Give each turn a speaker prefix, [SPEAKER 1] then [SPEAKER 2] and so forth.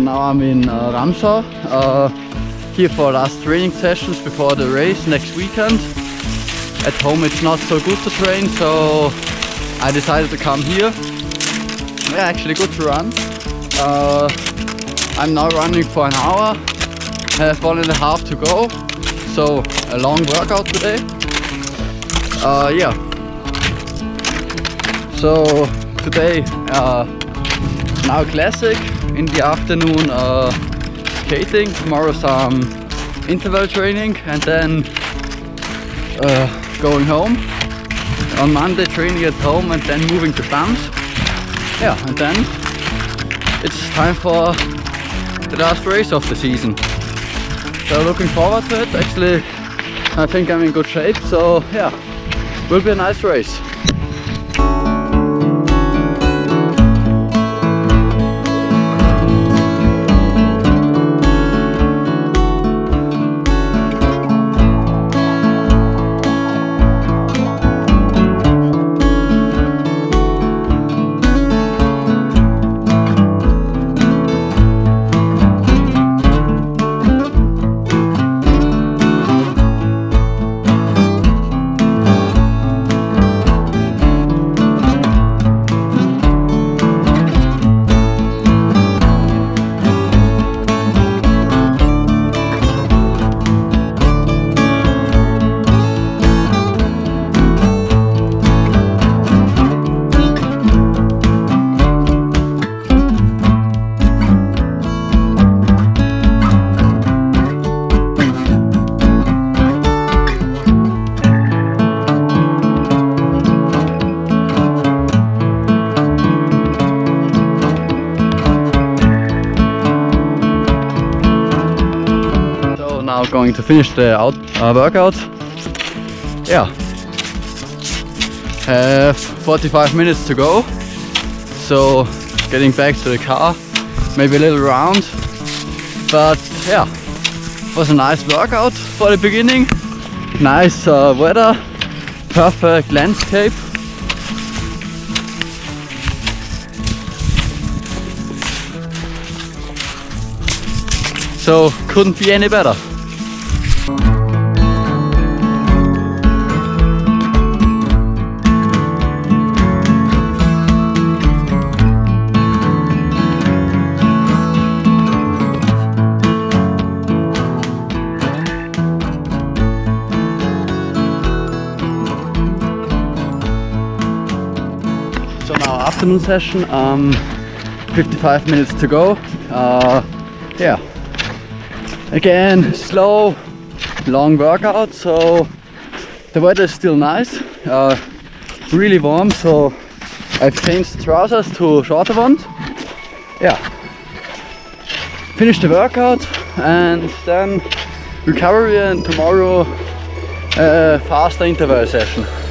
[SPEAKER 1] now I'm in Ramsau, here for last training sessions before the race next weekend. At home it's not so good to train, so I decided to come here. Yeah, actually good to run. I'm now running for an hour, have 1.5 to go, so a long workout today. Yeah. So today now classic, in the afternoon skating, tomorrow some interval training, and then going home. On Monday training at home and then moving to Stams. Yeah, and then it's time for the last race of the season. So looking forward to it. Actually, I think I'm in good shape, so yeah, will be a nice race. Now going to finish the workout. Yeah, have 45 minutes to go, so getting back to the car, maybe a little round, but yeah, was a nice workout for the beginning. Nice weather, perfect landscape. So couldn't be any better. So now afternoon session, 55 minutes to go. Yeah, again slow, long workout. So the weather is still nice, really warm. So I've changed trousers to shorter ones. Yeah, finish the workout and then recovery, and tomorrow faster interval session.